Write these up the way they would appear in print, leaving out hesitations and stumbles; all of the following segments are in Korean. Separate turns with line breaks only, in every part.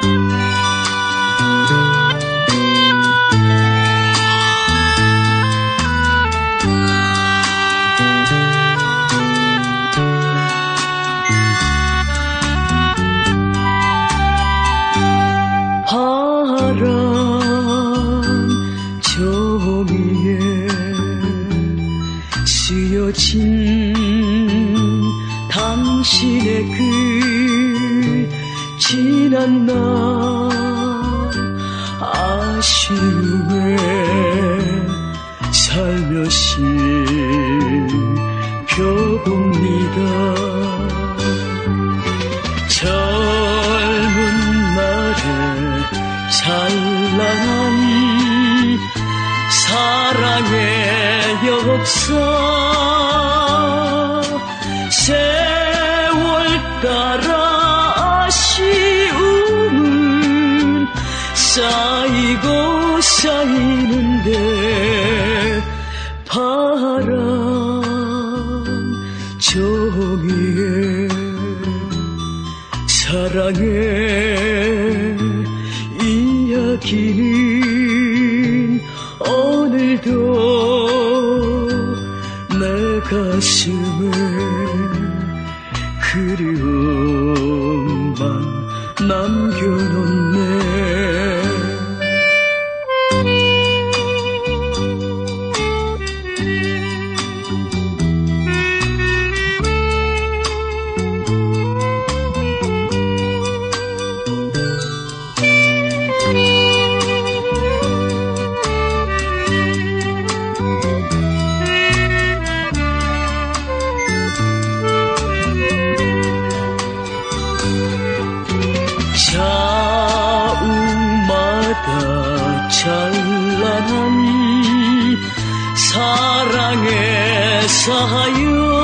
지어진 당신의 그 지난 날 아쉬움에 살며시 펴봅니다. 젊은 날의 찬란한 사랑의 역사 세월 따라 아쉬움은 쌓이고 쌓이는데 파란 종이에 사랑의 이야기는 오늘도 내 가슴에 그리움만 남겨놓네. 좌우마다 찬란한 사랑의 사연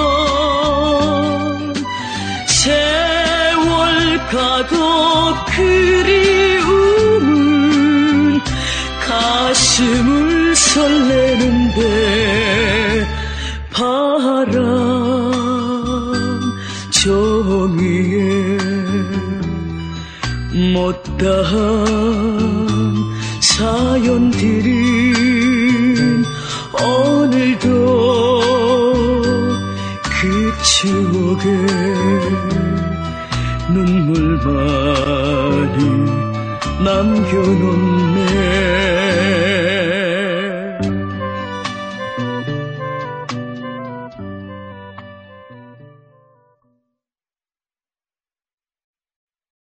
세월 가도 그리움은 가슴을 설레는데 파란 종이에 못다한 사연들은 오늘도 그 추억에 눈물만이 남겨놓네.